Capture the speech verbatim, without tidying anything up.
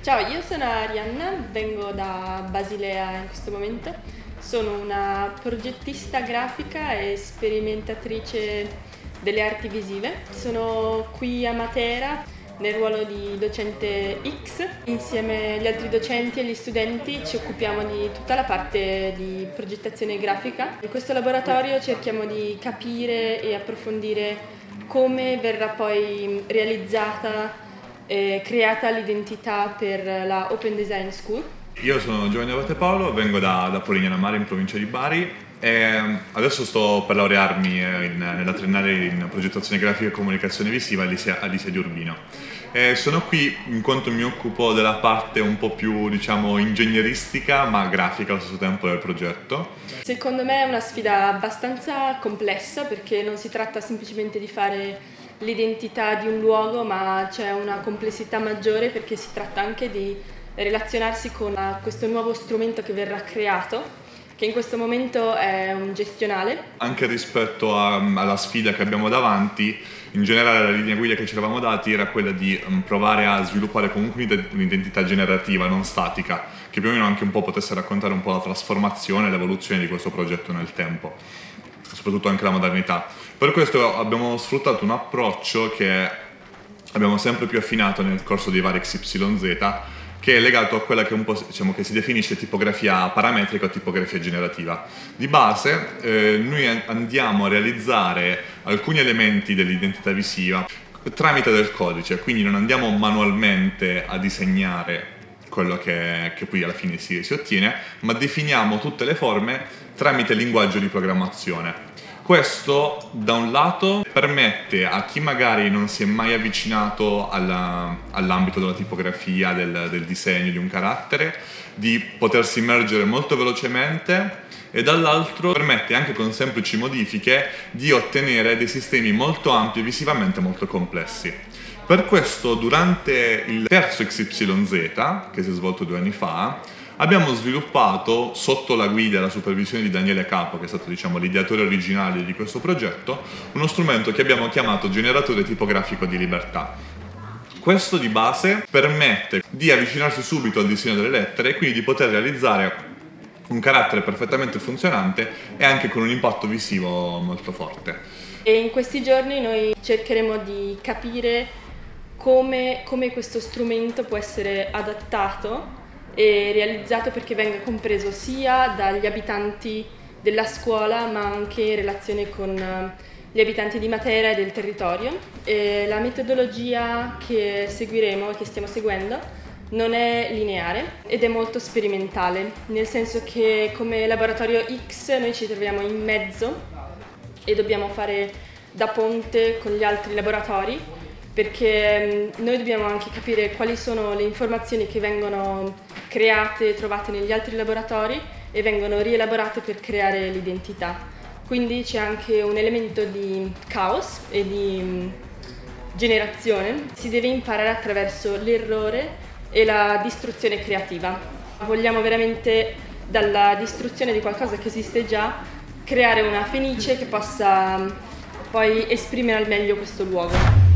Ciao, io sono Arianna, vengo da Basilea in questo momento. Sono una progettista grafica e sperimentatrice delle arti visive. Sono qui a Matera nel ruolo di docente X. Insieme agli altri docenti e agli studenti ci occupiamo di tutta la parte di progettazione grafica. In questo laboratorio cerchiamo di capire e approfondire come verrà poi realizzata e creata l'identità per la Open Design School. Io sono Giovanni Abate Paolo, vengo da, da Polignano a Mare in provincia di Bari e adesso sto per laurearmi in, nella triennale in progettazione grafica e comunicazione visiva all'Isea, all'Isea di Urbino. E sono qui in quanto mi occupo della parte un po' più, diciamo, ingegneristica ma grafica allo stesso tempo del progetto. Secondo me è una sfida abbastanza complessa perché non si tratta semplicemente di fare l'identità di un luogo, ma c'è una complessità maggiore perché si tratta anche di relazionarsi con questo nuovo strumento che verrà creato, che in questo momento è un gestionale. Anche rispetto a, alla sfida che abbiamo davanti, in generale la linea guida che ci eravamo dati era quella di um, provare a sviluppare comunque un'identità generativa, non statica, che più o meno anche un po' potesse raccontare un po' la trasformazione e l'evoluzione di questo progetto nel tempo, soprattutto anche la modernità. Per questo abbiamo sfruttato un approccio che abbiamo sempre più affinato nel corso dei vari X Y Z, che è legato a quella che, un po', diciamo, che si definisce tipografia parametrica o tipografia generativa. Di base eh, noi andiamo a realizzare alcuni elementi dell'identità visiva tramite del codice, quindi non andiamo manualmente a disegnare quello che, che poi alla fine si, si ottiene, ma definiamo tutte le forme tramite il linguaggio di programmazione. Questo da un lato permette a chi magari non si è mai avvicinato all'ambito della tipografia, del, del disegno di un carattere, di potersi immergere molto velocemente, e dall'altro permette anche con semplici modifiche di ottenere dei sistemi molto ampi e visivamente molto complessi. Per questo durante il terzo X Y Z, che si è svolto due anni fa, abbiamo sviluppato, sotto la guida e la supervisione di Daniele Capo, che è stato, diciamo, l'ideatore originale di questo progetto, uno strumento che abbiamo chiamato generatore tipografico di libertà. Questo di base permette di avvicinarsi subito al disegno delle lettere e quindi di poter realizzare un carattere perfettamente funzionante e anche con un impatto visivo molto forte. E in questi giorni noi cercheremo di capire come, come questo strumento può essere adattato e realizzato perché venga compreso sia dagli abitanti della scuola ma anche in relazione con gli abitanti di Matera e del territorio. E la metodologia che seguiremo e che stiamo seguendo non è lineare ed è molto sperimentale, nel senso che come laboratorio X noi ci troviamo in mezzo e dobbiamo fare da ponte con gli altri laboratori, perché noi dobbiamo anche capire quali sono le informazioni che vengono create e trovate negli altri laboratori e vengono rielaborate per creare l'identità. Quindi c'è anche un elemento di caos e di generazione. Si deve imparare attraverso l'errore e la distruzione creativa. Vogliamo veramente, dalla distruzione di qualcosa che esiste già, creare una fenice che possa poi esprimere al meglio questo luogo.